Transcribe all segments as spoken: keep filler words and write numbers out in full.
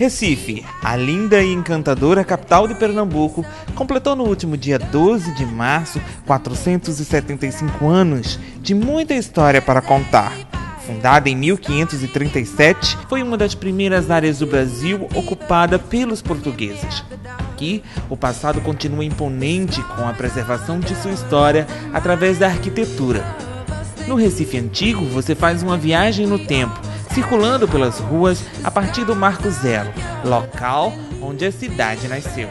Recife, a linda e encantadora capital de Pernambuco, completou no último dia doze de março quatrocentos e setenta e cinco anos de muita história para contar. Fundada em mil quinhentos e trinta e sete, foi uma das primeiras áreas do Brasil ocupada pelos portugueses. Aqui, o passado continua imponente com a preservação de sua história através da arquitetura. No Recife Antigo, você faz uma viagem no tempo, circulando pelas ruas a partir do Marco Zero, local onde a cidade nasceu.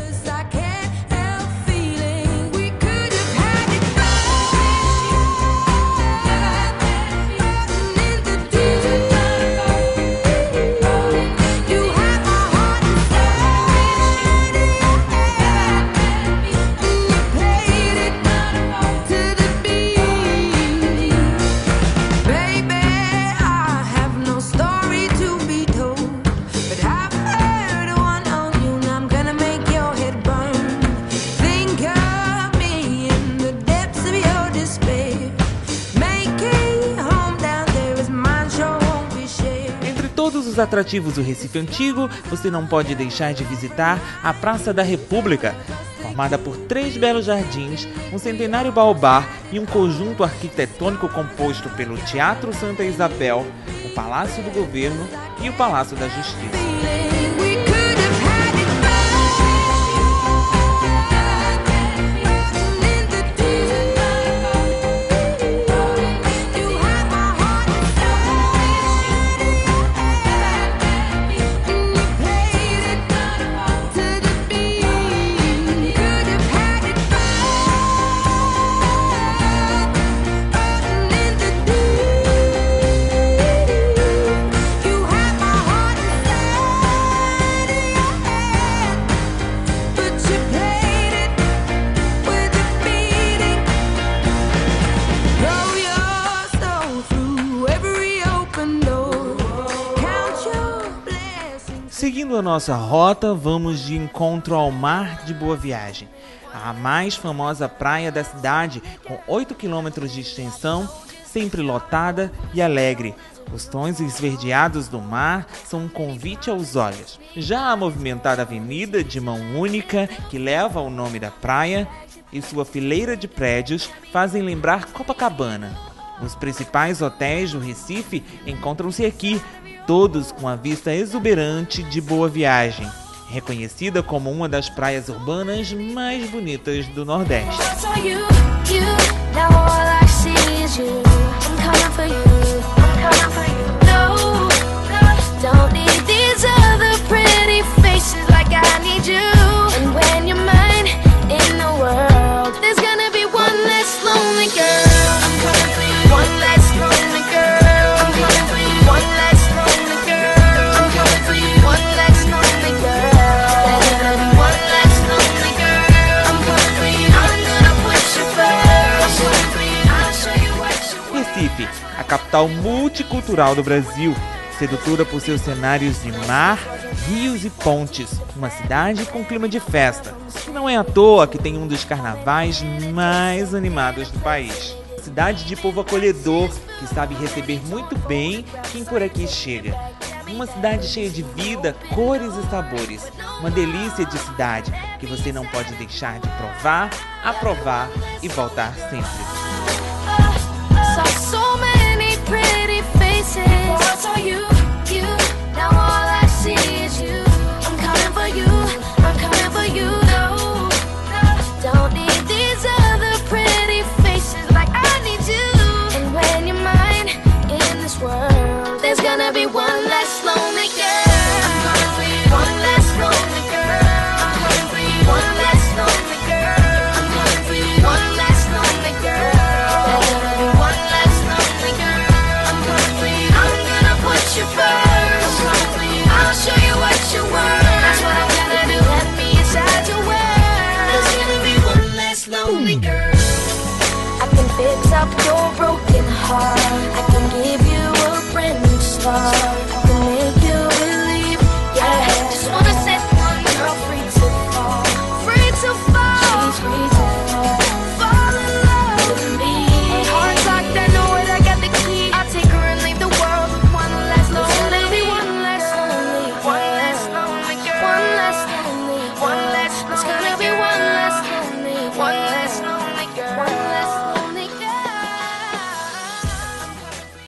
Todos os atrativos do Recife Antigo, você não pode deixar de visitar a Praça da República, formada por três belos jardins, um centenário baobá e um conjunto arquitetônico composto pelo Teatro Santa Isabel, o Palácio do Governo e o Palácio da Justiça. Seguindo a nossa rota, vamos de encontro ao Mar de Boa Viagem, a mais famosa praia da cidade, com oito quilômetros de extensão, sempre lotada e alegre. Os tons esverdeados do mar são um convite aos olhos. Já a movimentada avenida de mão única, que leva o nome da praia, e sua fileira de prédios fazem lembrar Copacabana. Os principais hotéis do Recife encontram-se aqui, todos com a vista exuberante de Boa Viagem, reconhecida como uma das praias urbanas mais bonitas do Nordeste. Recife, a capital multicultural do Brasil, sedutora por seus cenários de mar, rios e pontes, uma cidade com clima de festa. Não é à toa que tem um dos carnavais mais animados do país. Cidade de povo acolhedor, que sabe receber muito bem quem por aqui chega. Uma cidade cheia de vida, cores e sabores. Uma delícia de cidade que você não pode deixar de provar, aprovar e voltar sempre. So many pretty faces. Before I saw you, you. Now all I see is you. I'm coming for you. I'm coming for you. No, no, don't need these other pretty faces like I need you. And when you're mine in this world, there's gonna be one less lonely girl. I'm coming for you. One less lonely girl. I'm coming for you. One less lonely girl. I'm coming for you. One less lonely girl. I can fix up your broken heart.